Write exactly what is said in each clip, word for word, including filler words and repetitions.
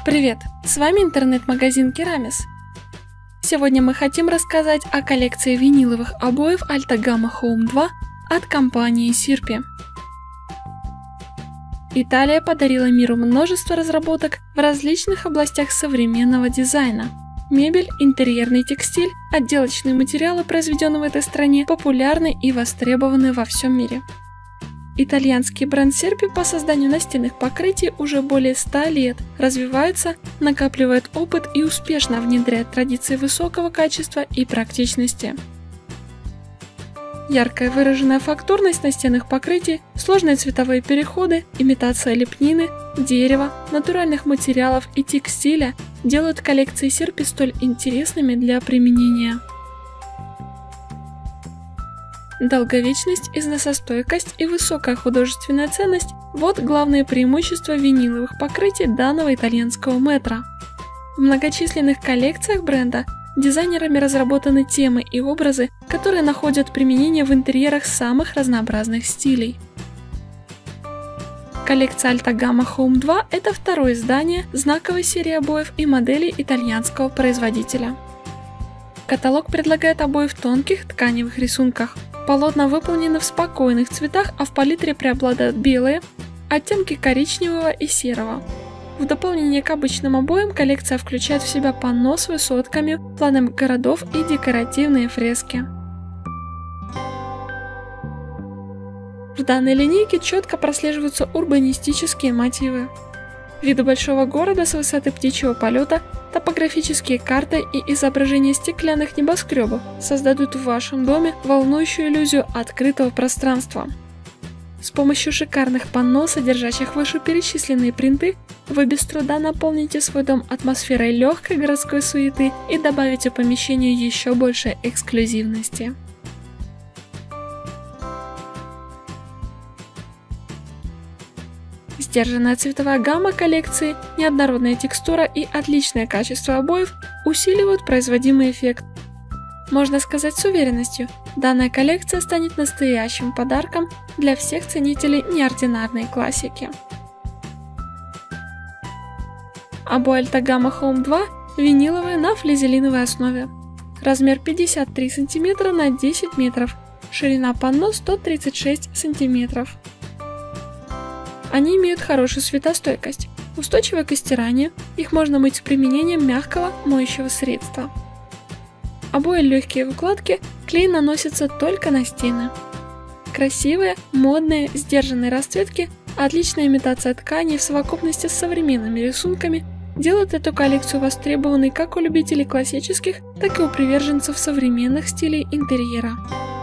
Привет! С вами интернет-магазин Керамис. Сегодня мы хотим рассказать о коллекции виниловых обоев Alta Gamma Home два от компании Sirpi. Италия подарила миру множество разработок в различных областях современного дизайна. Мебель, интерьерный текстиль, отделочные материалы, произведенные в этой стране, популярны и востребованы во всем мире. Итальянский бренд Sirpi по созданию настенных покрытий уже более ста лет развивается, накапливает опыт и успешно внедряет традиции высокого качества и практичности. Яркая выраженная фактурность настенных покрытий, сложные цветовые переходы, имитация лепнины, дерева, натуральных материалов и текстиля делают коллекции Sirpi столь интересными для применения. Долговечность, износостойкость и высокая художественная ценность – вот главные преимущества виниловых покрытий данного итальянского метра. В многочисленных коллекциях бренда дизайнерами разработаны темы и образы, которые находят применение в интерьерах самых разнообразных стилей. Коллекция Alta Gamma Home два – это второе издание знаковой серии обоев и моделей итальянского производителя. Каталог предлагает обои в тонких тканевых рисунках. Полотна выполнены в спокойных цветах, а в палитре преобладают белые, оттенки коричневого и серого. В дополнение к обычным обоям коллекция включает в себя панно с высотками, планы городов и декоративные фрески. В данной линейке четко прослеживаются урбанистические мотивы. Виды большого города с высоты птичьего полета, топографические карты и изображения стеклянных небоскребов создадут в вашем доме волнующую иллюзию открытого пространства. С помощью шикарных панно, содержащих вышеперечисленные принты, вы без труда наполните свой дом атмосферой легкой городской суеты и добавите помещению еще больше эксклюзивности. Сдержанная цветовая гамма коллекции, неоднородная текстура и отличное качество обоев усиливают производимый эффект. Можно сказать с уверенностью, данная коллекция станет настоящим подарком для всех ценителей неординарной классики. Обои Alta Gamma Home два виниловые на флизелиновой основе. Размер пятьдесят три сантиметра на десять метров, ширина панно сто тридцать шесть сантиметров. Они имеют хорошую светостойкость, устойчивы к стиранию, их можно мыть с применением мягкого моющего средства. Обои легкие в укладке, клей наносится только на стены. Красивые, модные, сдержанные расцветки, отличная имитация тканей в совокупности с современными рисунками делают эту коллекцию востребованной как у любителей классических, так и у приверженцев современных стилей интерьера.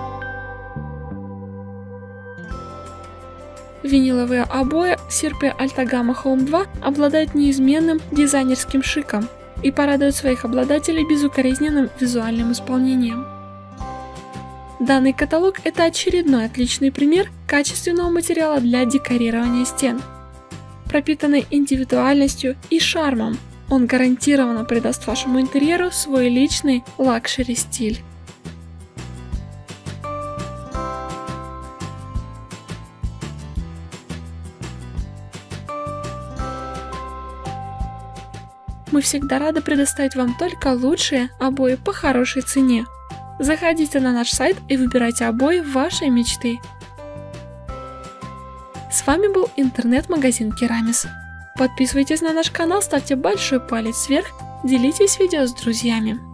Виниловые обои Sirpi Alta Gamma Home два обладают неизменным дизайнерским шиком и порадуют своих обладателей безукоризненным визуальным исполнением. Данный каталог – это очередной отличный пример качественного материала для декорирования стен. Пропитанный индивидуальностью и шармом, он гарантированно придаст вашему интерьеру свой личный лакшери-стиль. Мы всегда рады предоставить вам только лучшие обои по хорошей цене. Заходите на наш сайт и выбирайте обои вашей мечты. С вами был интернет-магазин Керамис. Подписывайтесь на наш канал, ставьте большой палец вверх, делитесь видео с друзьями.